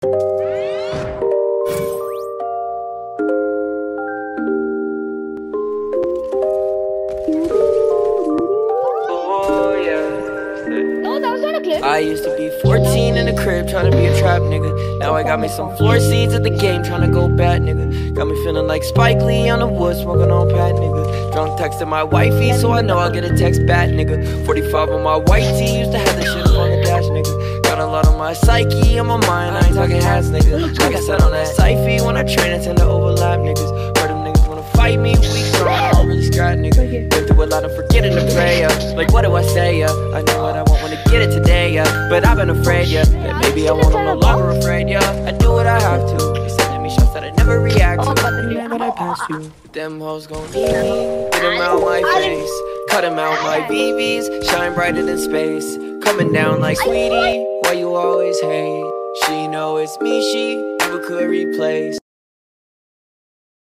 I used to be 14 in the crib, tryna be a trap nigga. Now I got me some floor seeds at the game, tryna go bad nigga. Got me feeling like Spike Lee on the wood, smoking on Pat nigga. Drunk texting my wifey, so I know I'll get a text back nigga. 45 on my white tee, used to have this shit up on the dash nigga. Got a lot on my psyche, on my mind, I ain't talking hats nigga. Like I said on that Syfy, when I train I tend to overlap niggas. Heard them niggas wanna fight me, weak strong, I don't really scrap nigga. Been through a lot of forgetting to pray, like what do I say, I know what I want when to get it today, but I've been afraid, that maybe I won't, I'm no longer afraid, I do what I have to. They sending me shots that I never react to. But I pass you. Them hoes gon' need me. Get them out my face. Cut them out my BBs. Shine brighter than space. Coming down like sweetie. Why you always hate? She know it's me, she never could replace.